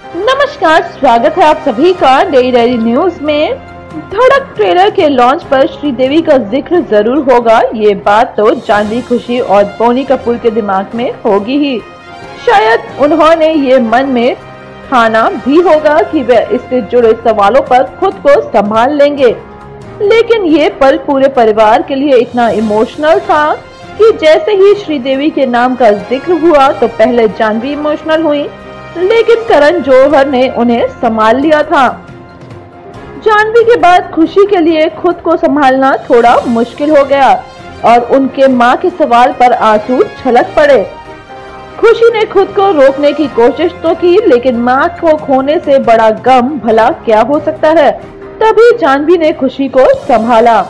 नमस्कार, स्वागत है आप सभी का डेली डायरी न्यूज में। धड़क ट्रेलर के लॉन्च पर श्रीदेवी का जिक्र जरूर होगा। ये बात तो जाह्नवी, खुशी और बोनी कपूर के दिमाग में होगी ही। शायद उन्होंने ये मन में ठाना भी होगा कि वे इससे जुड़े सवालों पर खुद को संभाल लेंगे, लेकिन ये पल पूरे परिवार के लिए इतना इमोशनल था कि जैसे ही श्रीदेवी के नाम का जिक्र हुआ तो पहले जाह्नवी इमोशनल हुई, लेकिन करण जौहर ने उन्हें संभाल लिया था। जाह्नवी के बाद खुशी के लिए खुद को संभालना थोड़ा मुश्किल हो गया और उनके मां के सवाल पर आंसू छलक पड़े। खुशी ने खुद को रोकने की कोशिश तो की, लेकिन मां को खोने से बड़ा गम भला क्या हो सकता है। तभी जाह्नवी ने खुशी को संभाला।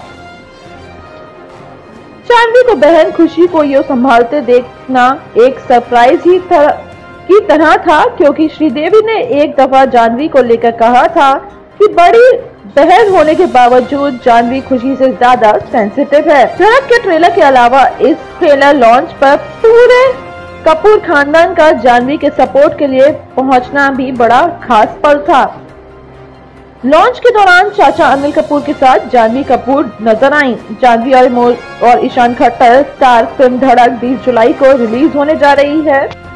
जाह्नवी को बहन खुशी को ये संभालते देखना एक सरप्राइज ही की तरह था, क्योंकि श्रीदेवी ने एक दफा जाह्नवी को लेकर कहा था कि बड़ी बहन होने के बावजूद जाह्नवी खुशी से ज्यादा सेंसिटिव है। धड़क के ट्रेलर के अलावा इस ट्रेलर लॉन्च पर पूरे कपूर खानदान का जाह्नवी के सपोर्ट के लिए पहुंचना भी बड़ा खास पल था। लॉन्च के दौरान चाचा अनिल कपूर के साथ जाह्नवी कपूर नजर आईं। जाह्नवी और ईशान खट्टर स्टार फिल्म धड़क 20 जुलाई को रिलीज होने जा रही है।